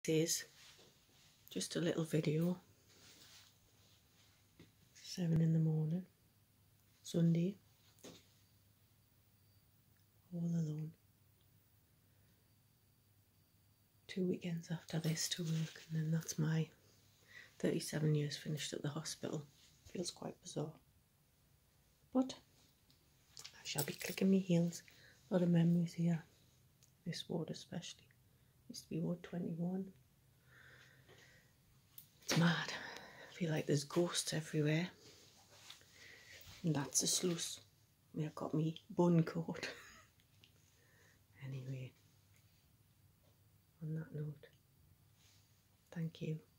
This is just a little video. 7 in the morning, Sunday, all alone. 2 weekends after this to work, and then that's my 37 years finished at the hospital. Feels quite bizarre, but I shall be clicking my heels. A lot of memories here, this ward especially. Used to be Ward 21. It's mad. I feel like there's ghosts everywhere. And that's a sluice. I've got me bun coat. Anyway, on that note, thank you.